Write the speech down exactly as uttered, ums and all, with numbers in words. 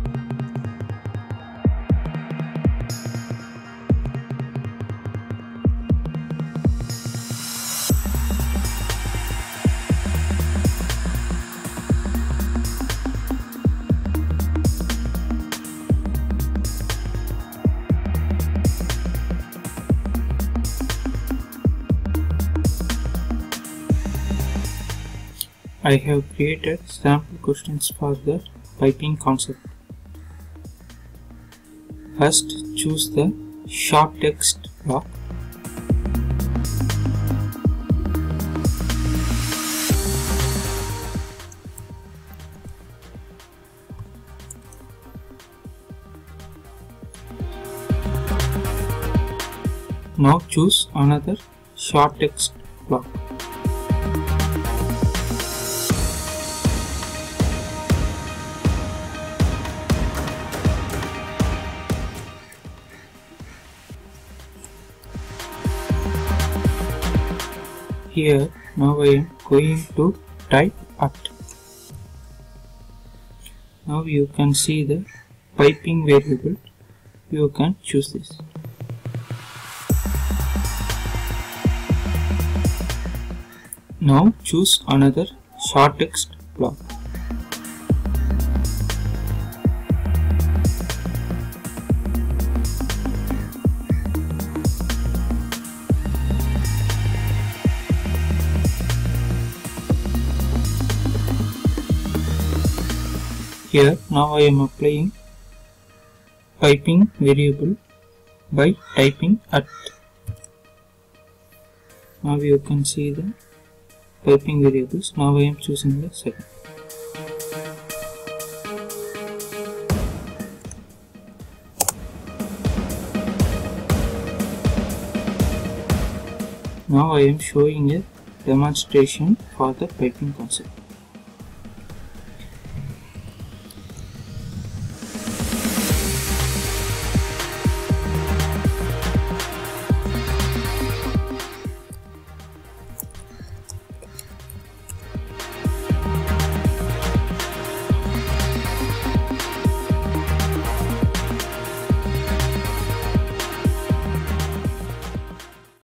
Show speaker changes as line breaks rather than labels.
I have created sample questions for the piping concept. First, choose the short text block. Now choose another short text block. Here, now I am going to type at. Now you can see the piping variable. You can choose this. Now choose another short text block. Here, now I am applying piping variable by typing at. Now you can see the piping variables. Now I am choosing the second. Now I am showing a demonstration for the piping concept.